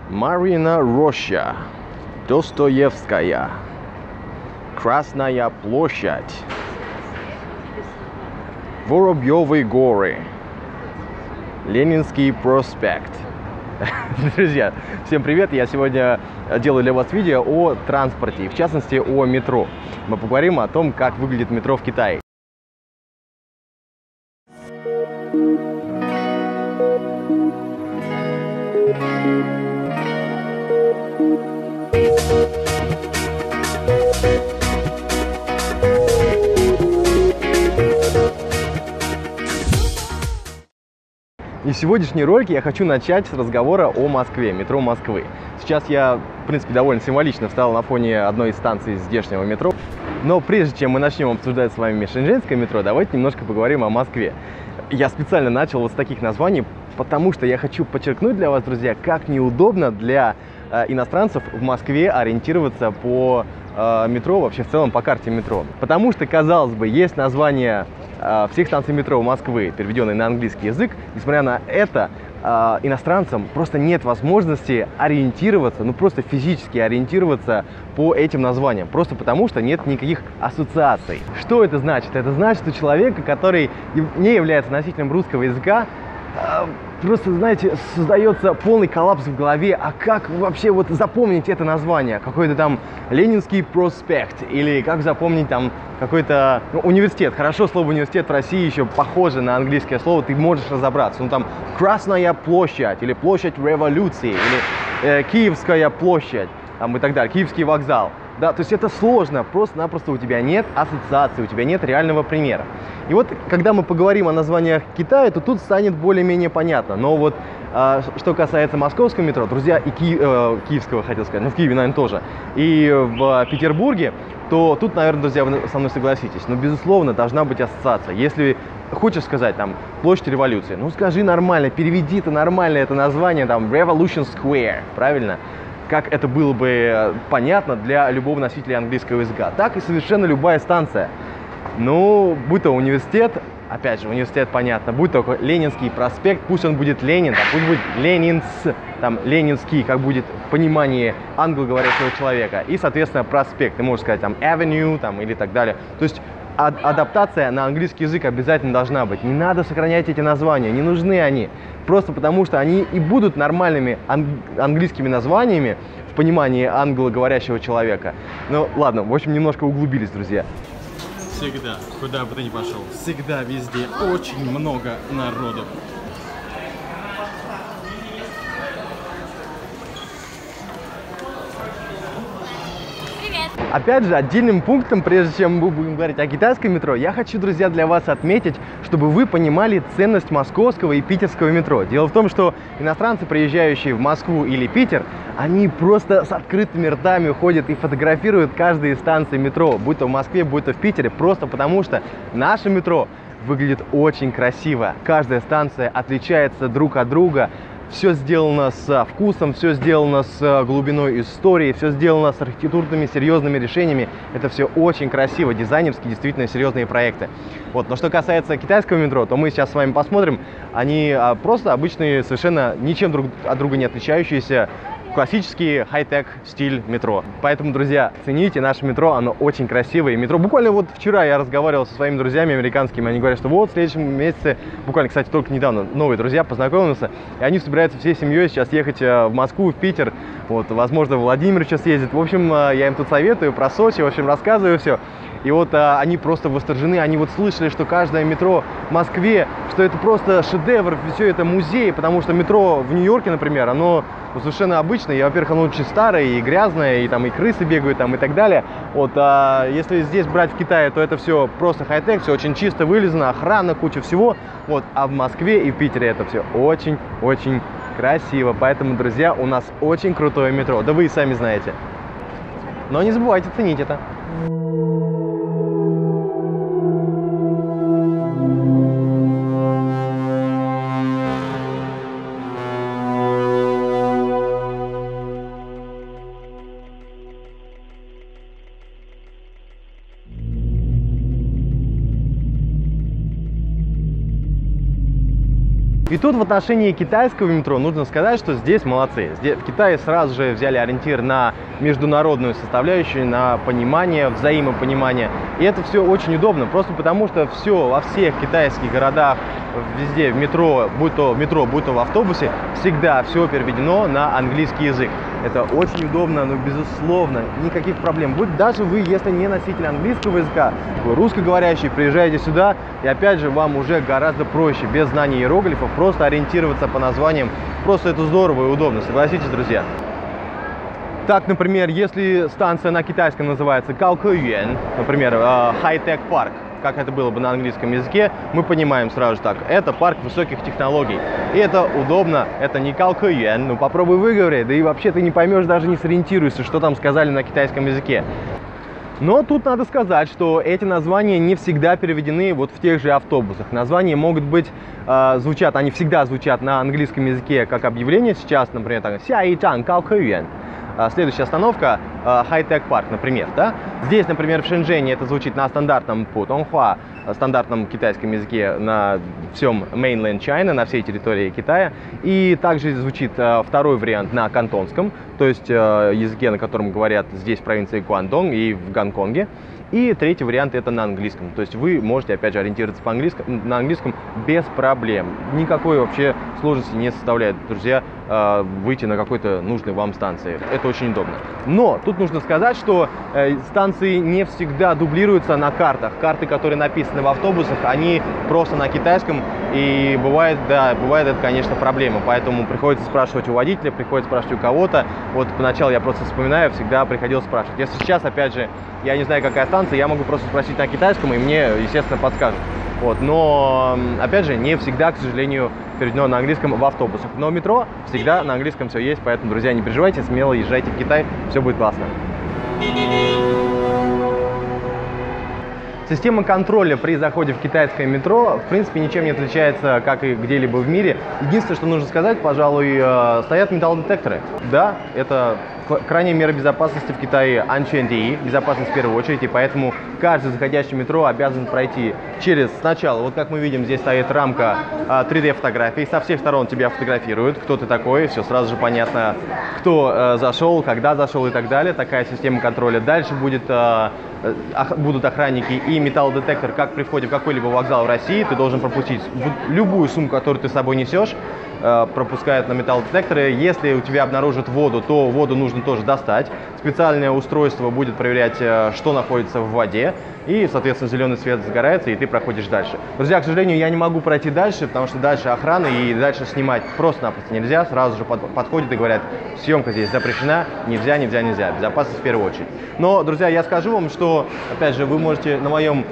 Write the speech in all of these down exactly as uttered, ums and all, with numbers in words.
Марьина Роща, Достоевская, Красная площадь, Воробьевы горы, Ленинский проспект. Друзья, всем привет! Я сегодня делаю для вас видео о транспорте, в частности о метро. Мы поговорим о том, как выглядит метро в Китае. И в сегодняшней ролике я хочу начать с разговора о Москве, метро Москвы. Сейчас я, в принципе, довольно символично встал на фоне одной из станций здешнего метро. Но прежде чем мы начнем обсуждать с вами шэньчжэньское метро, давайте немножко поговорим о Москве. Я специально начал вот с таких названий, потому что я хочу подчеркнуть для вас, друзья, как неудобно для э, иностранцев в Москве ориентироваться по э, метро, вообще в целом по карте метро. Потому что, казалось бы, есть название э, всех станций метро Москвы, переведенные на английский язык. Несмотря на это, э, иностранцам просто нет возможности ориентироваться, ну просто физически ориентироваться по этим названиям, просто потому что нет никаких ассоциаций. Что это значит? Это значит, что человека, который не является носителем русского языка, просто, знаете, создается полный коллапс в голове. А как вообще вот запомнить это название? Какой-то там Ленинский проспект или как запомнить там какой-то ну, университет? Хорошо, слово университет в России еще похоже на английское слово, ты можешь разобраться. Ну там Красная площадь или площадь революции или э, Киевская площадь там, и так далее, Киевский вокзал. Да, то есть это сложно, просто-напросто у тебя нет ассоциации, у тебя нет реального примера. И вот, когда мы поговорим о названиях Китая, то тут станет более-менее понятно. Но вот, э, что касается московского метро, друзья, и ки э, киевского, хотел сказать, ну в Киеве, наверное, тоже, и в Петербурге, то тут, наверное, друзья, вы со мной согласитесь, но, безусловно, должна быть ассоциация. Если хочешь сказать, там, площадь революции, ну скажи нормально, переведи это нормально, это название, там, Revolution Square, правильно? Как это было бы понятно для любого носителя английского языка. Так и совершенно любая станция. Ну, будь то университет, опять же, университет понятно, будь то Ленинский проспект, пусть он будет Ленин, там, пусть будет Ленинс, там, Ленинский, как будет понимание англоговорящего человека. И, соответственно, проспект, ты можешь сказать, там, Avenue, там, или так далее. То есть ад адаптация на английский язык обязательно должна быть. Не надо сохранять эти названия, не нужны они. Просто потому, что они и будут нормальными ан английскими названиями в понимании англоговорящего человека. Ну, ладно, в общем, немножко углубились, друзья. Всегда, куда бы ты ни пошел, всегда везде очень много народу. Опять же, отдельным пунктом, прежде чем мы будем говорить о китайском метро, я хочу, друзья, для вас отметить, чтобы вы понимали ценность московского и питерского метро. Дело в том, что иностранцы, приезжающие в Москву или Питер, они просто с открытыми ртами ходят и фотографируют каждые станции метро, будь то в Москве, будь то в Питере, просто потому что наше метро выглядит очень красиво. Каждая станция отличается друг от друга. Все сделано с вкусом, все сделано с глубиной истории, все сделано с архитектурными серьезными решениями. Это все очень красиво, дизайнерские, действительно серьезные проекты. Вот. Но что касается китайского метро, то мы сейчас с вами посмотрим. Они просто обычные, совершенно ничем друг от друга не отличающиеся, классический хай-тек стиль метро. Поэтому, друзья, цените наше метро, оно очень красивое. Метро, буквально вот вчера я разговаривал со своими друзьями американскими, они говорят, что вот в следующем месяце, буквально, кстати, только недавно новые друзья познакомился, и они собираются всей семьей сейчас ехать в Москву, в Питер, вот, возможно, Владимир сейчас ездит. В общем, я им тут советую про Сочи, в общем, рассказываю все. И вот а, они просто восторжены, они вот слышали, что каждое метро в Москве, что это просто шедевр, все это музей, потому что метро в Нью-Йорке, например, оно ну, совершенно обычное, и, во-первых, оно очень старое и грязное, и там и крысы бегают там и так далее. Вот, а если здесь брать в Китае, то это все просто хай-тек, все очень чисто вылезано, охрана, куча всего. Вот, а в Москве и в Питере это все очень-очень красиво. Поэтому, друзья, у нас очень крутое метро, да вы и сами знаете. Но не забывайте ценить это. И тут в отношении китайского метро нужно сказать, что здесь молодцы. Здесь, в Китае сразу же взяли ориентир на международную составляющую, на понимание, взаимопонимание. И это все очень удобно, просто потому что все во всех китайских городах, везде в метро, будь то в метро, будь то в автобусе, всегда все переведено на английский язык. Это очень удобно, но безусловно, никаких проблем. Будь даже вы, если не носитель английского языка, вы русскоговорящий, приезжаете сюда, и опять же вам уже гораздо проще, без знания иероглифов, просто ориентироваться по названиям. Просто это здорово и удобно, согласитесь, друзья? Так, например, если станция на китайском называется Каокэюэн, например, High-Tech Park, как это было бы на английском языке, мы понимаем сразу же так, это парк высоких технологий. И это удобно, это не Каокэюэн, ну попробуй выговори, да и вообще ты не поймешь, даже не сориентируешься, что там сказали на китайском языке. Но тут надо сказать, что эти названия не всегда переведены вот в тех же автобусах. Названия могут быть, э, звучат, они всегда звучат на английском языке как объявление. Сейчас, например, так, Сяичан Каокэюэн. Следующая остановка High-Tech Park, например. Да? Здесь, например, в Шэньчжэне это звучит на стандартном путонхуа, стандартном китайском языке на всем mainland China, на всей территории Китая. И также звучит второй вариант на кантонском, то есть языке, на котором говорят здесь в провинции Гуандong и в Гонконге. И третий вариант это на английском. То есть вы можете, опять же, ориентироваться по английскому, на английском без проблем. Никакой вообще сложности не составляет, друзья, выйти на какой-то нужной вам станции. Это очень удобно. Но тут нужно сказать, что станции не всегда дублируются на картах. Карты, которые написаны в автобусах, они просто на китайском. И бывает, да, бывает это, конечно, проблема. Поэтому приходится спрашивать у водителя, приходится спрашивать у кого-то. Вот поначалу я просто вспоминаю, всегда приходилось спрашивать. Если сейчас, опять же, я не знаю, какая станция, я могу просто спросить на китайском, и мне, естественно, подскажут. Вот. Но, опять же, не всегда, к сожалению, переведено на английском в автобусах. Но метро всегда на английском все есть, поэтому, друзья, не переживайте, смело езжайте в Китай, все будет классно. Система контроля при заходе в китайское метро, в принципе, ничем не отличается, как и где-либо в мире. Единственное, что нужно сказать, пожалуй, стоят металлодетекторы. Да, это крайняя мера безопасности в Китае анчуэнди, безопасность в первую очередь, и поэтому каждый заходящий в метро обязан пройти через сначала, вот как мы видим, здесь стоит рамка три дэ фотографий, со всех сторон тебя фотографируют, кто ты такой, все сразу же понятно, кто э, зашел, когда зашел и так далее, такая система контроля. Дальше будет, э, будут охранники и металлодетектор, как при входе в какой-либо вокзал в России, ты должен пропустить любую сумку, которую ты с собой несешь, пропускают на металлодетекторы. Если у тебя обнаружат воду, то воду нужно тоже достать. Специальное устройство будет проверять, что находится в воде. И, соответственно, зеленый свет загорается, и ты проходишь дальше. Друзья, к сожалению, я не могу пройти дальше, потому что дальше охрана, и дальше снимать просто-напросто нельзя. Сразу же под, подходят и говорят, съемка здесь запрещена, нельзя, нельзя, нельзя. Безопасность в первую очередь. Но, друзья, я скажу вам, что, опять же, вы можете на моем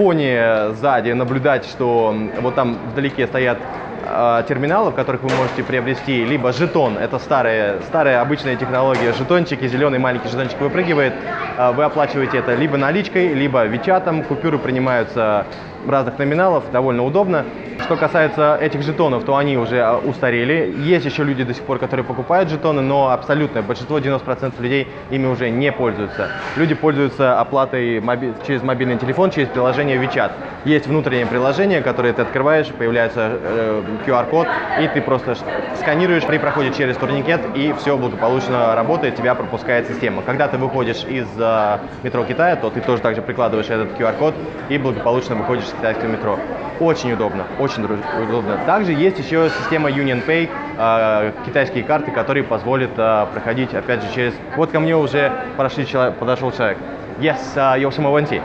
фоне сзади наблюдать, что вот там вдалеке стоят терминалов, в которых вы можете приобрести либо жетон, это старая, старая обычная технология, жетончики, зеленый маленький жетончик выпрыгивает, вы оплачиваете это либо наличкой, либо вичатом, купюры принимаются разных номиналов, довольно удобно. Что касается этих жетонов, то они уже устарели. Есть еще люди до сих пор, которые покупают жетоны, но абсолютное большинство, девяносто процентов людей ими уже не пользуются. Люди пользуются оплатой моби- через мобильный телефон, через приложение WeChat. Есть внутреннее приложение, которое ты открываешь, появляется э, ку ар-код, и ты просто сканируешь при проходе через турникет, и все благополучно работает, тебя пропускает система. Когда ты выходишь из э, метро Китая, то ты тоже также прикладываешь этот ку ар-код и благополучно выходишь из китайского метро. Очень удобно, очень удобно. Также есть еще система UnionPay, э, китайские карты, которые позволят э, проходить, опять же, через... Вот ко мне уже прошли, подошел человек. Yes, uh, 有什么问题？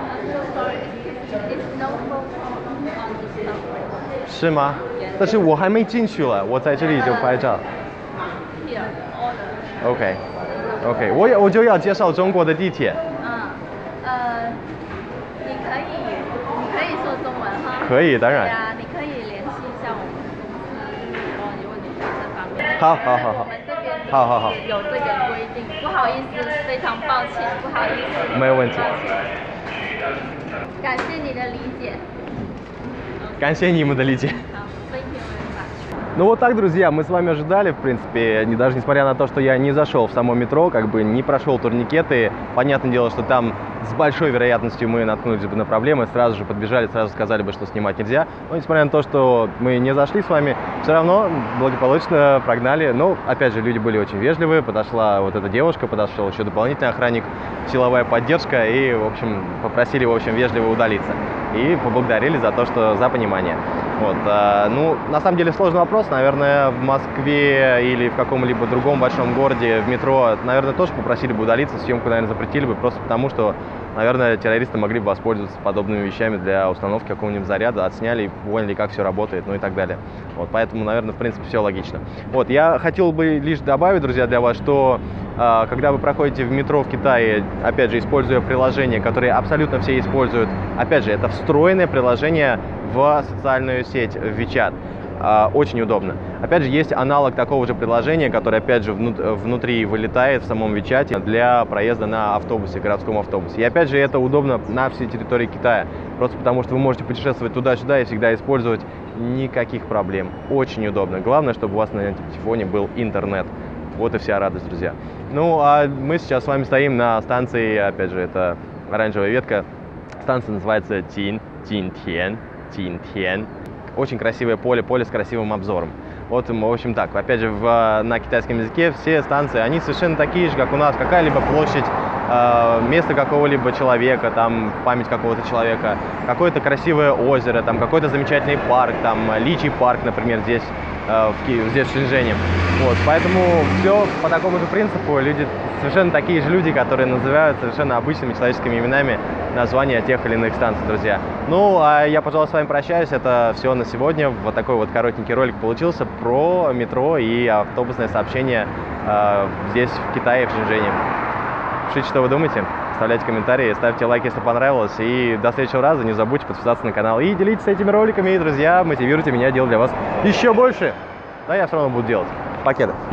是吗？但是我还没进去了，我在这里就拍照。OK，OK，、okay. okay. 我我就要介绍中国的地铁。 嗯，呃，你可以，你可以说中文哈。 可以，当然。 对啊，你可以联系一下我们公司，如果你问你在这方面。 好好好好。 我们这边好好好有这个规定，不好意思，非常抱歉，不好意思。 没有问题。 感谢你的理解。 感谢你们的理解。 好，thank you very much。 Ну вот так, друзья, мы с вами ожидали, в принципе, не, даже несмотря на то, что я не зашел в само метро, как бы не прошел турникеты. Понятное дело, что там с большой вероятностью мы наткнулись бы на проблемы, сразу же подбежали, сразу сказали бы, что снимать нельзя. Но несмотря на то, что мы не зашли с вами, все равно благополучно прогнали. Ну, опять же, люди были очень вежливые, подошла вот эта девушка, подошел еще дополнительный охранник, силовая поддержка, и, в общем, попросили, в общем, вежливо удалиться. И поблагодарили за то, что за понимание. Вот, а, ну, на самом деле сложный вопрос, наверное, в Москве или в каком-либо другом большом городе в метро, наверное, тоже попросили бы удалиться, съемку, наверное, запретили бы, просто потому что, наверное, террористы могли бы воспользоваться подобными вещами для установки какого-нибудь заряда, отсняли, поняли, как все работает, ну и так далее. Вот, поэтому, наверное, в принципе, все логично. Вот, я хотел бы лишь добавить, друзья, для вас, что а, когда вы проходите в метро в Китае, опять же, используя приложение, которые абсолютно все используют, опять же, это встроенное приложение в социальную сеть, в WeChat. Очень удобно. Опять же, есть аналог такого же приложения, которое, опять же, внутри вылетает в самом WeChat для проезда на автобусе, городском автобусе. И, опять же, это удобно на всей территории Китая. Просто потому, что вы можете путешествовать туда-сюда и всегда использовать, никаких проблем. Очень удобно. Главное, чтобы у вас на телефоне был интернет. Вот и вся радость, друзья. Ну, а мы сейчас с вами стоим на станции, опять же, это оранжевая ветка. Станция называется Тин, Тинтен. Тинтен. Очень красивое поле, поле с красивым обзором. Вот, в общем, так, опять же, в, на китайском языке все станции, они совершенно такие же, как у нас. Какая-либо площадь, э, место какого-либо человека, там, память какого-то человека, какое-то красивое озеро, там, какой-то замечательный парк, там, Личий парк, например, здесь, э, в Киеве, здесь в Шэньчжэне. Вот, поэтому все по такому же принципу. Люди, совершенно такие же люди, которые называют совершенно обычными человеческими именами названия тех или иных станций, друзья. Ну, а я, пожалуй, с вами прощаюсь. Это все на сегодня. Вот такой вот коротенький ролик получился про метро и автобусное сообщение э, здесь, в Китае, в Шэньчжэне. Пишите, что вы думаете, оставляйте комментарии, ставьте лайк, если понравилось. И до следующего раза не забудьте подписаться на канал и делитесь этими роликами. И, друзья, мотивируйте меня делать для вас еще больше. Да, я все равно буду делать. Пакеты.